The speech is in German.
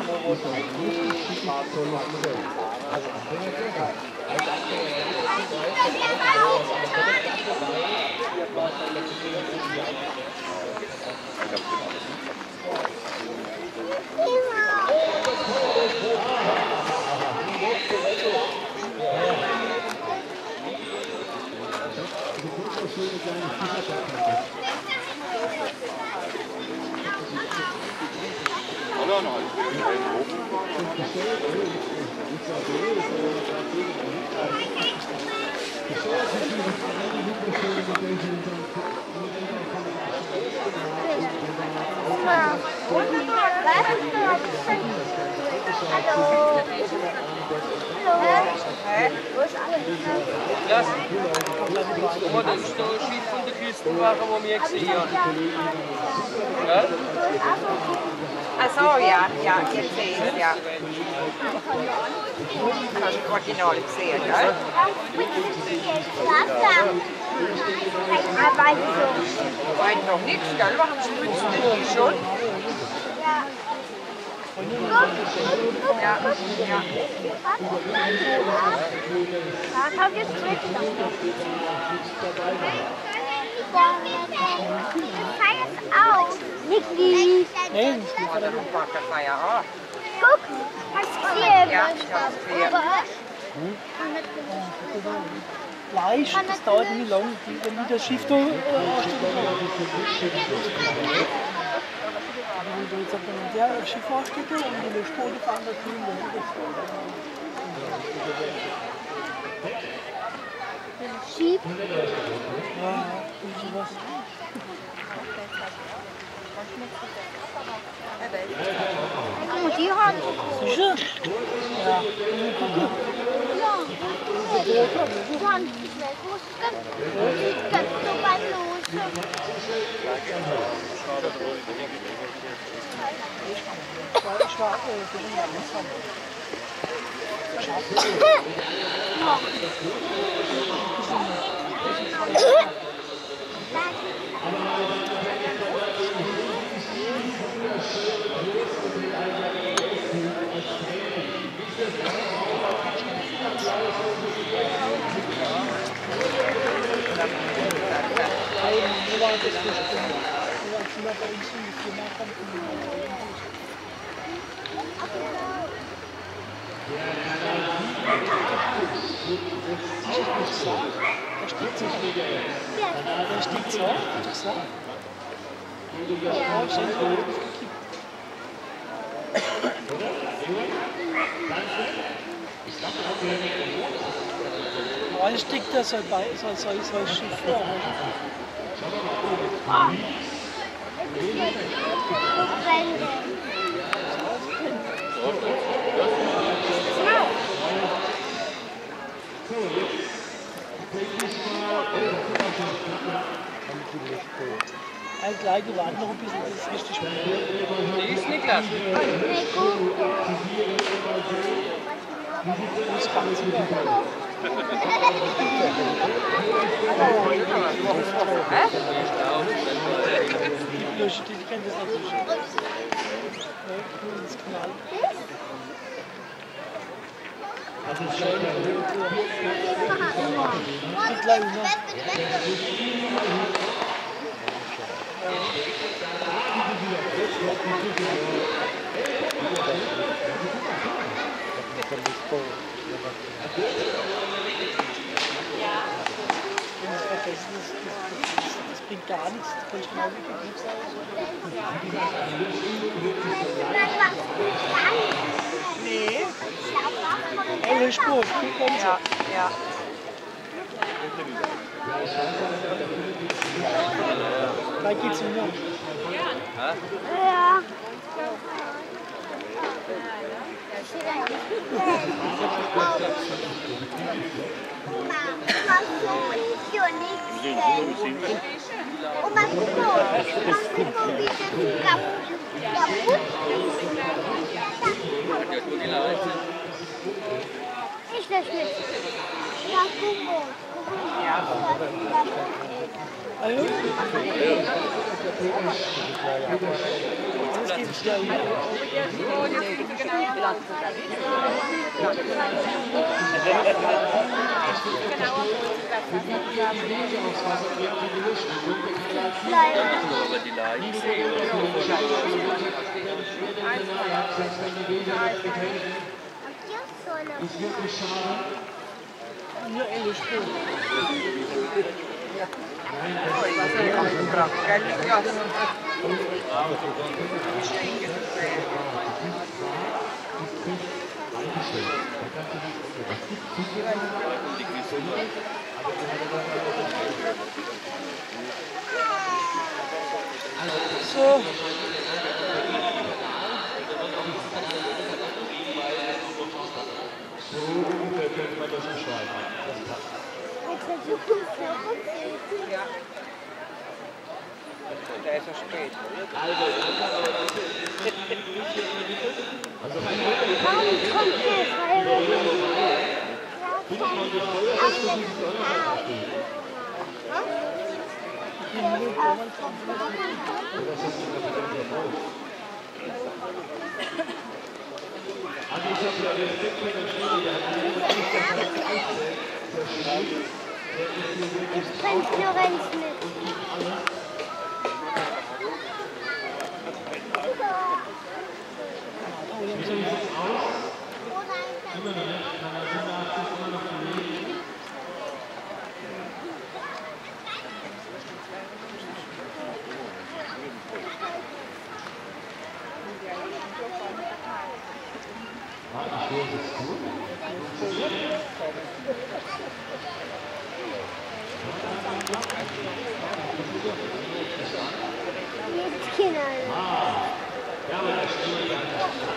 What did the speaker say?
Ja, aber das ist der Schiff von der Küstenwache, wo wir gesehen haben. Ja? Ach so, ja, ja, jetzt sehe ich es, ja. Das ist original gesehen, gell? Weit noch nichts, gell? Warum spritzen denn die schon? Ja, ja. Schau jetzt zurück. Feier aus. Niki. Nein, oder du packst das Feier an. Guck, hast du gesehen? Ja, ich hab's gesehen. Fleisch, das dauert nicht lang, wenn das Schiff da ansteht. Wenn du jetzt auf der Schiff ansteht und die Spode fahren, dann tun wir das. Schiff. Ja, und sowas. Guck mal, die haben. Sicher? Ja. Mann, ich will husten. Ich kann so beim Losen. Ich war Da steht so, so. Alles steckt da so bei, so Schiff vor. Gleich, die warten noch ein bisschen, das ist richtig spannend. Die ist nicht gleich. Das kann sie nicht. Die kennen das nicht so schön. Das Knall. Das ist schön. Die kleinen, ne? Das bringt gar nichts, das kann ich genau wirklich nichts Nee. Alle Spur, Ja, ja. Gleich geht's um Mund. Ja. Oma, guck mal, wie das kaputt ist. Das nicht. Ja, guck mal. Ja. Hallo? Jetzt geht's schnell. Aber die Leichen sehen. Nur eine Spur. So. So ungefähr könnte man das beschreiben. Ja. Der ist so spät. Also ich habe ja Respekt für den Spieler, der hat Ich bring Florenz mit. Wie sieht es aus? Immer noch nicht, kann er 87 immer noch belegen. Ich höre es gut. Jetzt Kinder. Ja, aber das stimmt.